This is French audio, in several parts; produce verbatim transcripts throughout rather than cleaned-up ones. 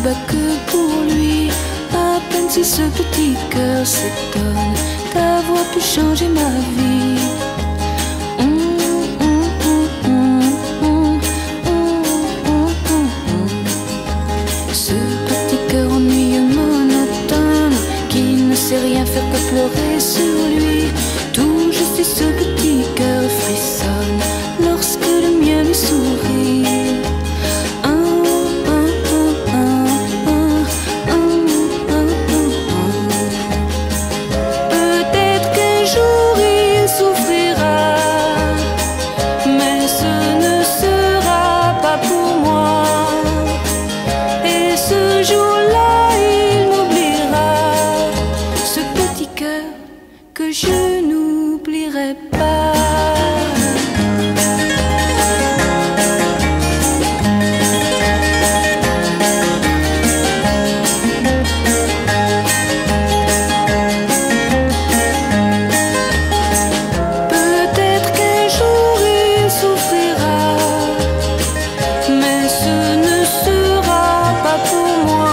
bat que pour lui. À peine si ce petit cœur s'étonne d'avoir pu changer ma vie. Ce petit cœur ennuyeux, monotone, qui ne sait rien faire que pleurer sur lui. Tout juste ce petit cœur frissonne lorsque le mien lui sourit. Peut-être qu'un jour il souffrira, mais ce ne sera pas pour moi. Et ce jour-là, il m'oubliera, ce petit cœur que je n'oublierai pas. Peut-être qu'un jour il souffrira, mais ce ne sera pas pour moi.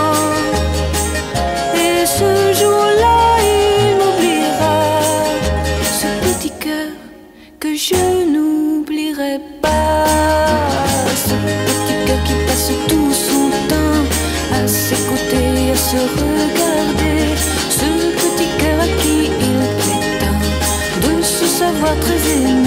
Et ce jour-là, il m'oubliera, ce petit cœur que je n'oublierai pas. Ce petit cœur qui passe tout son temps à s'écouter, à se regarder. Ce petit cœur à qui il prétend de se savoir très aimé.